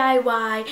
DIY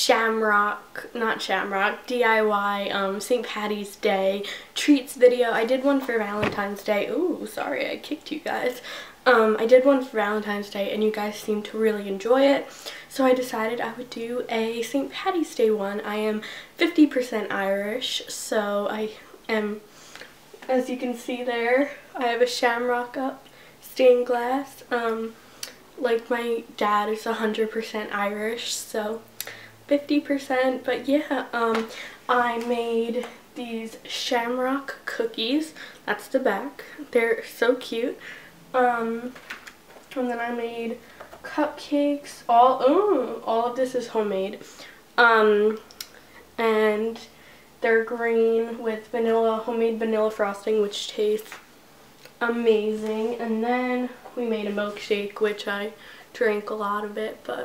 DIY St. Patty's Day treats video. I did one for Valentine's Day. Ooh, sorry, I kicked you guys. I did one for Valentine's Day and you guys seemed to really enjoy it. So I decided I would do a St. Patty's Day one. I am 50% Irish, so I am, as you can see there, I have a shamrock up, stained glass. Like my dad is 100% Irish, so 50%, but yeah, I made these shamrock cookies. That's the back. They're so cute. And then I made cupcakes. All of this is homemade. And they're green with homemade vanilla frosting, which tastes amazing. And then we made a milkshake, which I drank a lot of it, but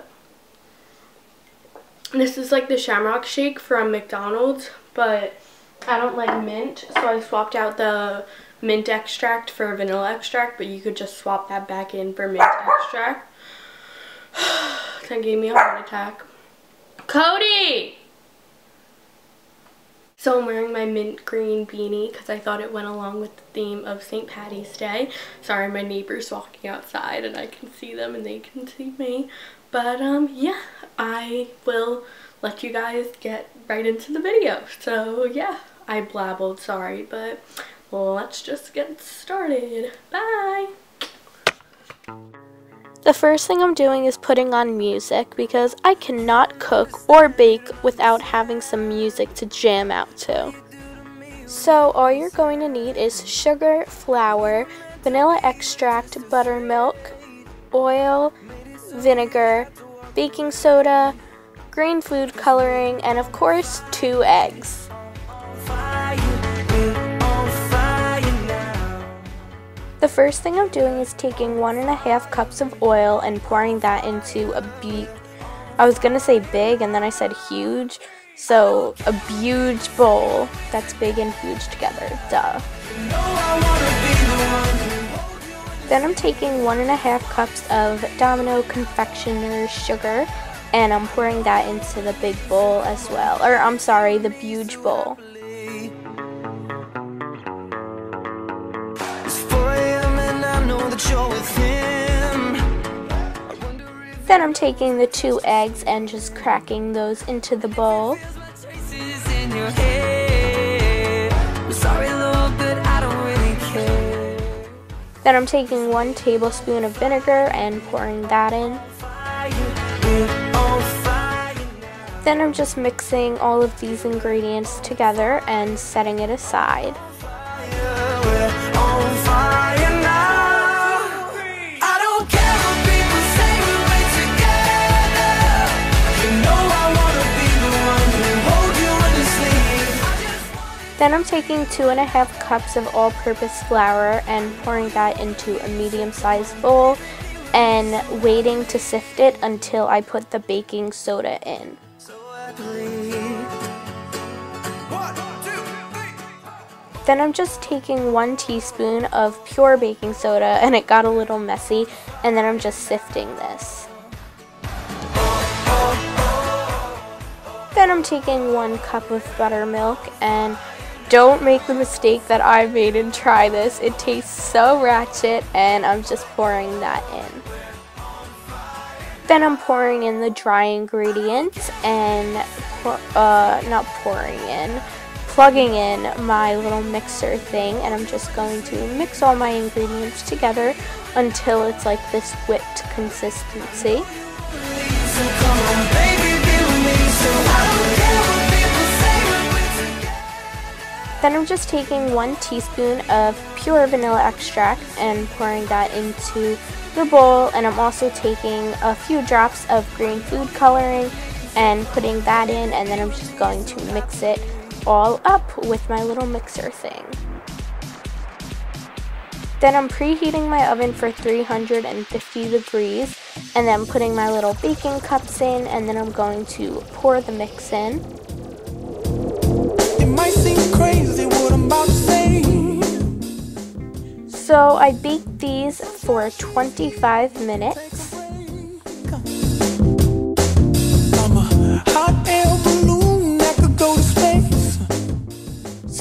this is like the Shamrock Shake from McDonald's, but I don't like mint, so I swapped out the mint extract for vanilla extract, but you could just swap that back in for mint extract. That gave me a heart attack. Cody! So I'm wearing my mint green beanie because I thought it went along with the theme of St. Patty's Day. Sorry, my neighbor's walking outside and I can see them and they can see me. But yeah, I will let you guys get right into the video. So yeah, I blabbled, sorry, but let's just get started. Bye! The first thing I'm doing is putting on music because I cannot cook or bake without having some music to jam out to. So all you're going to need is sugar, flour, vanilla extract, buttermilk, oil, vinegar, baking soda, green food coloring, and of course 2 eggs. The first thing I'm doing is taking 1.5 cups of oil and pouring that into I was gonna say big and then I said huge, so a huge bowl. That's big and huge together, duh. Then I'm taking 1.5 cups of Domino confectioner's sugar and I'm pouring that into the big bowl as well, or I'm sorry, the huge bowl. Then I'm taking the 2 eggs and just cracking those into the bowl. Then I'm taking 1 tablespoon of vinegar and pouring that in. Then I'm just mixing all of these ingredients together and setting it aside. Then I'm taking 2.5 cups of all-purpose flour and pouring that into a medium-sized bowl and waiting to sift it until I put the baking soda in. Then I'm just taking 1 teaspoon of pure baking soda, and it got a little messy, and then I'm just sifting this. Then I'm taking 1 cup of buttermilk, and don't make the mistake that I made and try this. It tastes so ratchet, and I'm just pouring that in. Then I'm pouring in the dry ingredients and plugging in my little mixer thing, and I'm just going to mix all my ingredients together until it's like this whipped consistency. Then I'm just taking 1 teaspoon of pure vanilla extract and pouring that into the bowl, and I'm also taking a few drops of green food coloring and putting that in, and then I'm just going to mix it all up with my little mixer thing. Then I'm preheating my oven for 350 degrees and then putting my little baking cups in, and then I'm going to pour the mix in. It might seem crazy what I'm about to say. So I baked these for 25 minutes.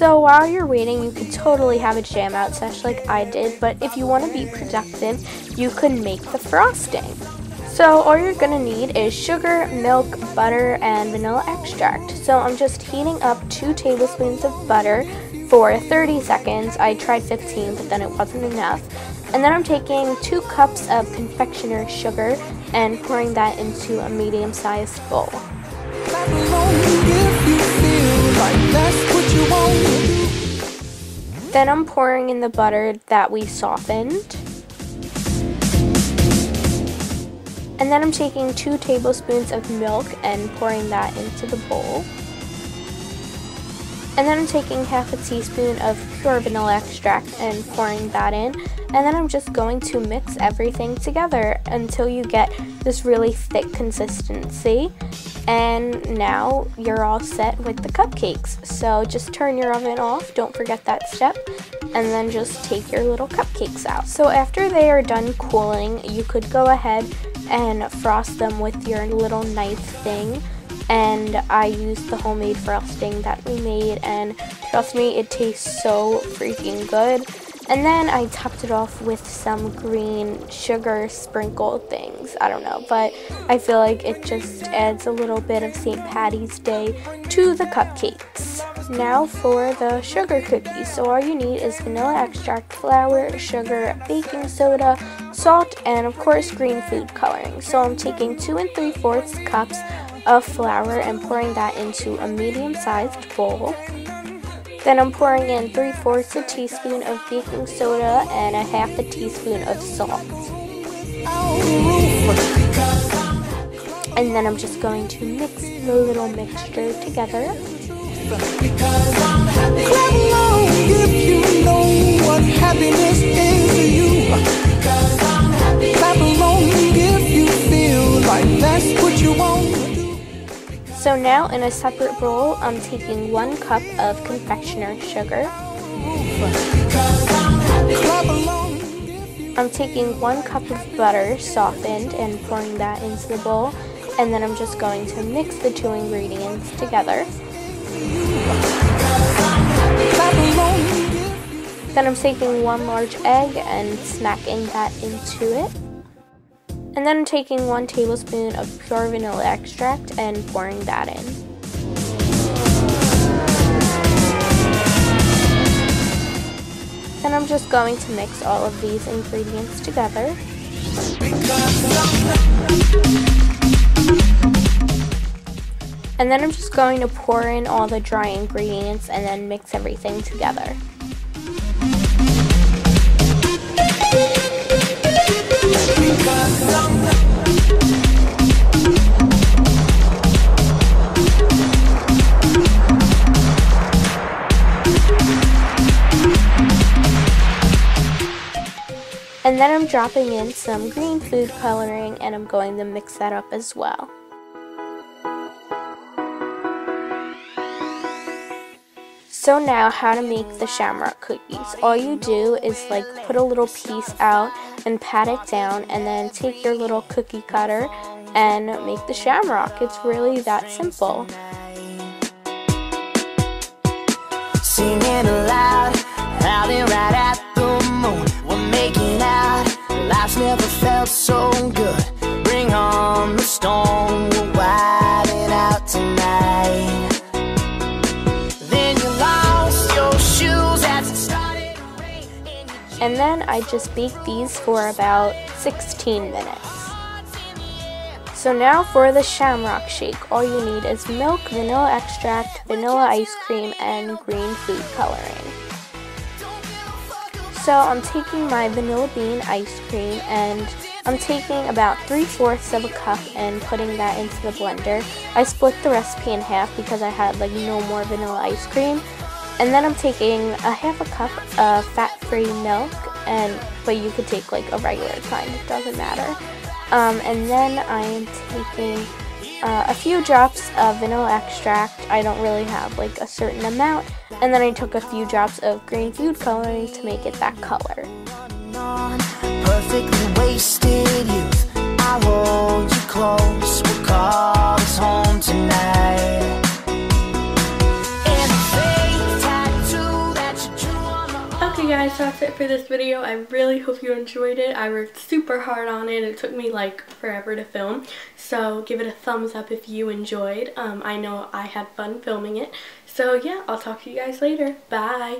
So while you're waiting, you could totally have a jam out sesh like I did, but if you want to be productive, you could make the frosting. So all you're gonna need is sugar, milk, butter, and vanilla extract. So I'm just heating up 2 tablespoons of butter for 30 seconds. I tried 15, but then it wasn't enough. And then I'm taking 2 cups of confectioner's sugar and pouring that into a medium-sized bowl. Clap along if you feel like that's what you want. Then I'm pouring in the butter that we softened. And then I'm taking 2 tablespoons of milk and pouring that into the bowl. And then I'm taking half a teaspoon of pure vanilla extract and pouring that in. And then I'm just going to mix everything together until you get this really thick consistency. And now you're all set with the cupcakes. So just turn your oven off, don't forget that step, and then just take your little cupcakes out. So after they are done cooling, you could go ahead and frost them with your little knife thing. And I used the homemade frosting that we made, and trust me, it tastes so freaking good. And then I topped it off with some green sugar sprinkle things. I don't know, but I feel like it just adds a little bit of St. Patty's Day to the cupcakes. Now for the sugar cookies. So all you need is vanilla extract, flour, sugar, baking soda, salt, and of course green food coloring. So I'm taking 2 3/4 cups of flour and pouring that into a medium-sized bowl. Then I'm pouring in 3/4 teaspoon of baking soda and a half a teaspoon of salt. And then I'm just going to mix the little mixture together. Clap along if you know what happiness is to you. Clap along if you feel like that's what you want. So now in a separate bowl, I'm taking 1 cup of confectioner's sugar. I'm taking 1 cup of butter softened and pouring that into the bowl. And then I'm just going to mix the 2 ingredients together. Then I'm taking 1 large egg and smacking that into it. And then I'm taking 1 tablespoon of pure vanilla extract and pouring that in. Then I'm just going to mix all of these ingredients together. And then I'm just going to pour in all the dry ingredients and then mix everything together. And then I'm dropping in some green food coloring and I'm going to mix that up as well. So now how to make the shamrock cookies. All you do is like put a little piece out and pat it down and then take your little cookie cutter and make the shamrock. It's really that simple. Singing aloud, howling right at the moon. We're making out, life's never felt so good. Bring on the storm, we're riding out tonight. And then I just bake these for about 16 minutes. So now for the shamrock shake, all you need is milk, vanilla extract, vanilla ice cream, and green food coloring. So I'm taking my vanilla bean ice cream and I'm taking about 3/4 of a cup and putting that into the blender. I split the recipe in half because I had like no more vanilla ice cream. And then I'm taking a half a cup of fat-free milk, but you could take like a regular kind, it doesn't matter. And then I am taking a few drops of vanilla extract. I don't really have like a certain amount. And then I took a few drops of green food coloring to make it that color. Perfectly wasted youth, I hold you close, we'll call this home tonight. And the fake tattoo guys, that's it for this video. I really hope you enjoyed it. I worked super hard on it. It took me like forever to film. So give it a thumbs up if you enjoyed. I know I had fun filming it. So yeah, I'll talk to you guys later. Bye.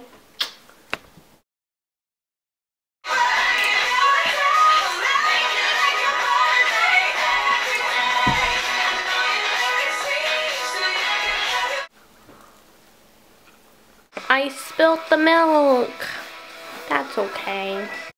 I spilt the milk. That's okay.